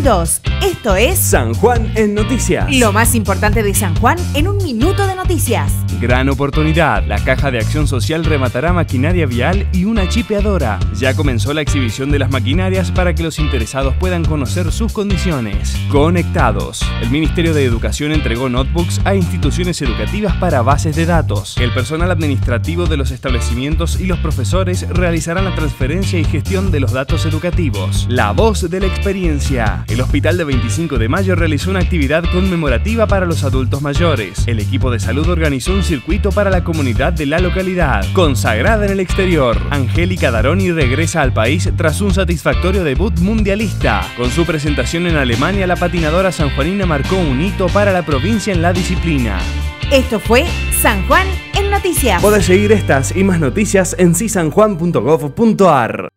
2022. Esto es San Juan en Noticias. lo más importante de San Juan en un minuto de noticias. Gran oportunidad. La Caja de Acción Social rematará maquinaria vial y una chipeadora. Ya comenzó la exhibición de las maquinarias para que los interesados puedan conocer sus condiciones. Conectados. El Ministerio de Educación entregó notebooks a instituciones educativas para bases de datos. El personal administrativo de los establecimientos y los profesores realizarán la transferencia y gestión de los datos educativos. La voz de la experiencia. El Hospital de 25 de Mayo realizó una actividad conmemorativa para los adultos mayores. El equipo de salud organizó un circuito para la comunidad de la localidad. Consagrada en el exterior, Angélica Daroni regresa al país tras un satisfactorio debut mundialista. Con su presentación en Alemania, la patinadora sanjuanina marcó un hito para la provincia en la disciplina. Esto fue San Juan en Noticias. Podés seguir estas y más noticias en cisanjuan.gov.ar.